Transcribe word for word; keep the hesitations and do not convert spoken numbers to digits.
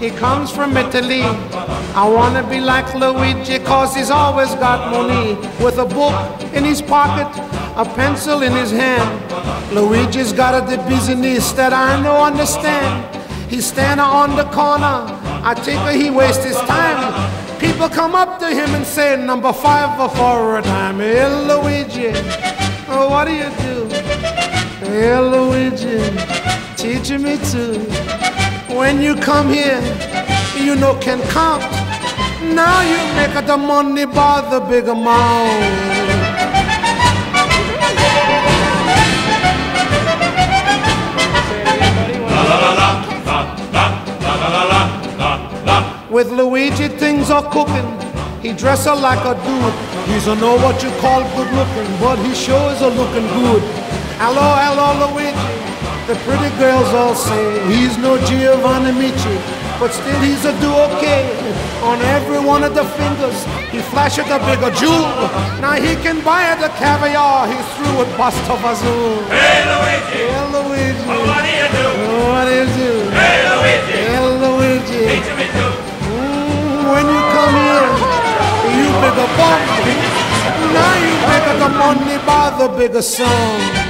he comes from Italy. I wanna be like Luigi, cause he's always got money. With a book in his pocket, a pencil in his hand. Luigi's got a the business that I no understand. He's standing on the corner, I think he wastes his time. People come up to him and say, number five for a dime. Hey Luigi, oh, what do you do? Hey Luigi, teaching me to. When you come here, you know can count. Now you make the money by the big amount. With Luigi things are cooking. He dresses like a dude. He's a know what you call good looking, but he sure is a looking good. Hello, hello Luigi. The pretty girls all say he's no Giovanni Mici, but still he's a do-okay. On every one of the fingers, he flashes a bigger jewel. Now he can buy the caviar, he's through with Buster Vazoo. Hey Luigi! Hey Luigi! Oh, what do you do? Oh, what do you do? Hey Luigi! Hey Luigi! Teach me to. Mm, when you come here, you bigger bump. Now you bigger the money by the bigger song.